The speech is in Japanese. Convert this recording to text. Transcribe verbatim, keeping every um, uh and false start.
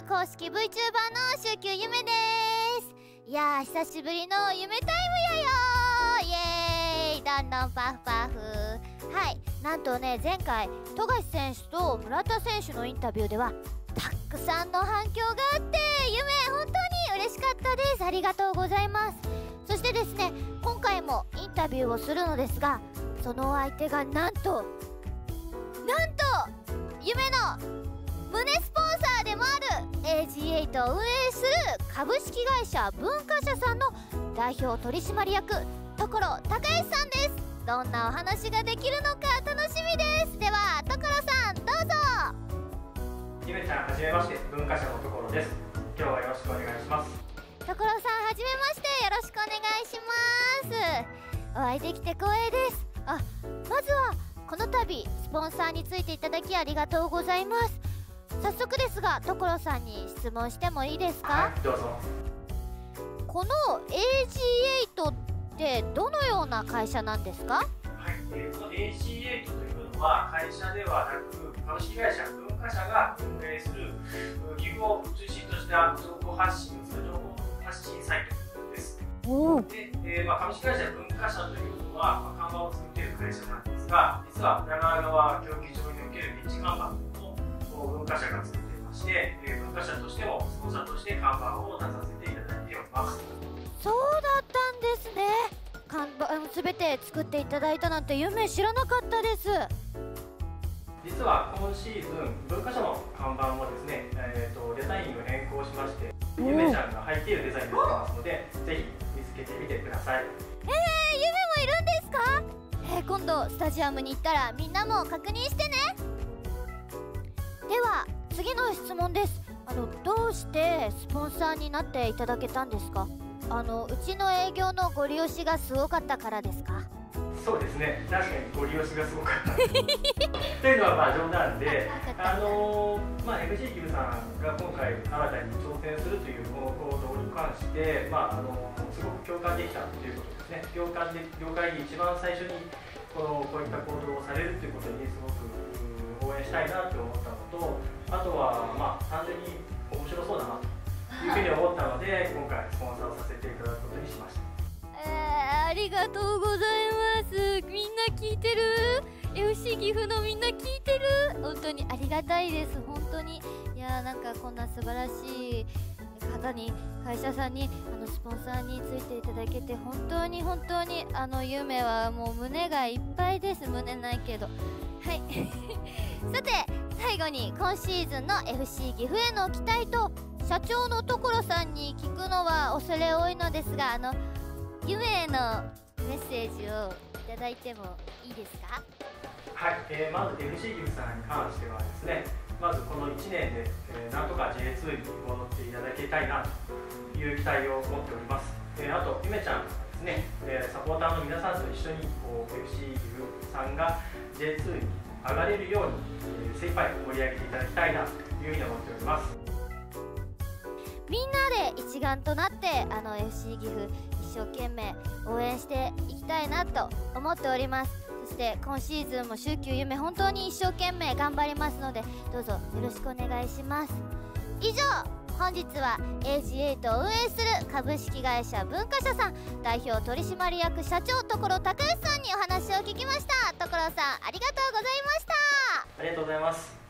公式 VTuber の週休ゆめです。いやー、久しぶりの夢タイムやよー。イエーイ、どんどんパフパフ。はい、なんとね、前回富樫選手と村田選手のインタビューではたくさんの反響があって、夢本当に嬉しかったです。ありがとうございます。そしてですね、今回もインタビューをするのですが、その相手がなんとなんと夢の胸スポンサーでもある エージーエイト を運営する株式会社文化社さんの代表取締役所孝義さんです。どんなお話ができるのか楽しみです。では所さんどうぞ。 ゆめちゃん、はじめまして、文化社の所です。今日はよろしくお願いします。 所さん、はじめまして、よろしくお願いします。お会いできて光栄です。あ、まずはこの度スポンサーについていただきありがとうございます。早速ですが所さんに質問してもいいですか？ はい、どうぞ。 この エージーエイト ってどのような会社なんですか？ はい、えー、この エージーエイト というのは会社ではなく株式会社文化社が運営する岐阜を中心とした情報発信する情報発信サイトです。 おで、えーまあ、株式会社文化社というのは、まあ、看板を作っている会社なんですが、実は裏側側競技場におけるピッチ看板を文化社が作っていまして、えー、文化社としてもスポンサーとして看板を出させていただいております。 そうだったんですね。看板すべて作っていただいたなんて夢知らなかったです。 実は今シーズン文化社の看板もですね、えー、とデザインを変更しまして、ゆめちゃんが入っているデザインになってますので、ぜひ見つけてみてください。 えー、夢もいるんですか？えー、今度スタジアムに行ったらみんなも確認してね。では次の質問です。あのどうしてスポンサーになっていただけたんですか？あのうちの営業のご利用しがすごかったからですか？ そうですね、確かにご利用しがすごかったというのはまあ冗談で、あのーまあ、エムシー キムさんが今回新たに挑戦するというこの行動に関して、まああのー、すごく共感できたということですね。業界で業界に一番最初にこのこういった行動をされるということにすごく応援したいなと思ったのと、あとはまあ単純に面白そうだなというふうに思ったので、今回スポンサーをさせていただくことにしました。 えー、ありがとうございます。みんな聞いてる？ エフシー 岐阜のみんな聞いてる？本当にありがたいです。本当に。いやー、なんかこんな素晴らしい方に、会社さんにあのスポンサーについていただけて本当に本当にあの夢はもう胸がいっぱいです。胸ないけど、はいさて最後に今シーズンの エフシー 岐阜への期待と社長の所さんに聞くのは恐れ多いのですが、あの夢へのメッセージをいただいてもいいですか？ はい、えー、まず エフシー 岐阜さんに関してはですね、まずこのいちねんで、えー、なんとか ジェイツー に戻っていただきたいなという期待を持っております。えー、あとゆめちゃんですね、えー、サポーターの皆さんと一緒にこう エフシー 岐阜さんが ジェイツー に上がれるように、えー、精一杯盛り上げていただきたいなというふうに思っております。 みんなで一丸となってあの エフシー 岐阜一生懸命応援していきたいなと思っております。そして今シーズンも週休夢本当に一生懸命頑張りますので、どうぞよろしくお願いします。以上、本日は エージーエイト を運営する株式会社文化社さん代表取締役社長所孝義さんにお話を聞きました。所さん、ありがとうございました。 ありがとうございます。